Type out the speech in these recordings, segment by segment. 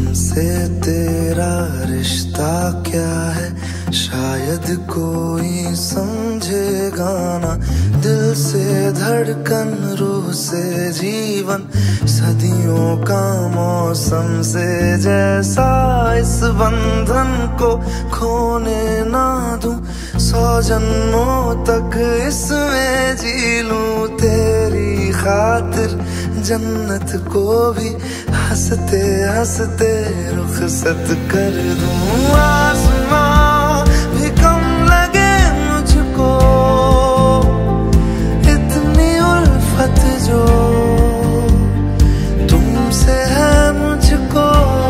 हमसे तेरा रिश्ता क्या है, शायद कोई समझेगा ना। दिल से धड़कन, रूह से जीवन, सदियों का मौसम से जैसा, इस बंधन को खोने ना दूं। 100 जन्मों तक इसमें जी लूं, तेरी खातिर जन्नत को भी हंसते हंसते रुखसत कर दूं। आसमां भी कम लगे मुझको, इतनी उल्फत जो तुमसे है मुझको।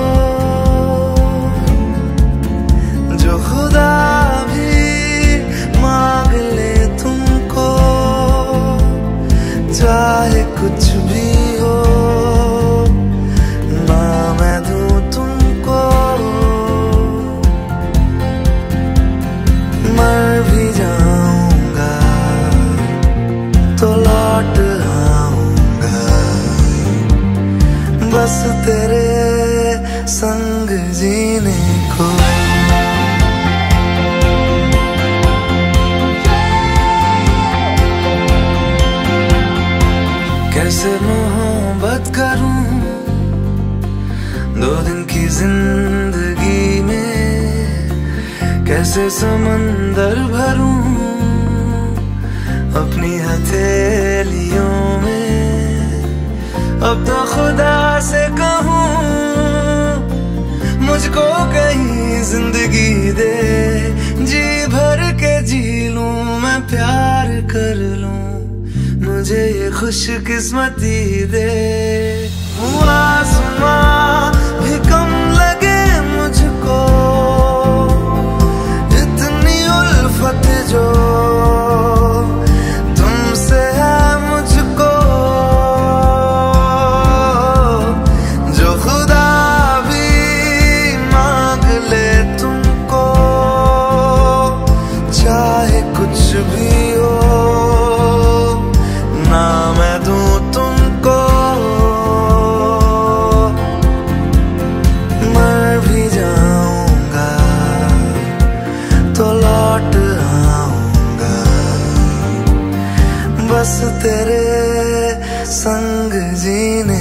जो खुदा भी मांग ले तुमको, चाहे कुछ भी हो ना मैं दूं तुमको। मर भी जाऊंगा तो लौट आऊंगा, बस तेरे संग जीने को। कैसे मोहब्बत करूं 2 दिन की जिंदगी में, कैसे समंदर भरूं अपनी हथेलियों में। अब तो खुदा से कहूं मुझको कहीं जिंदगी दे, जी भर के जी लूं मैं, प्यार कर लूं, मुझे ये खुशकिस्मती दे। आसमां भी कम लगे मुझको, इतनी उल्फत जो तुमसे है मुझको। जो खुदा भी मांग ले तुमको, चाहे कुछ भी हो ना मैं दूं तुमको। मर भी जाऊंगा तो लौट आऊंगा, बस तेरे संग जीने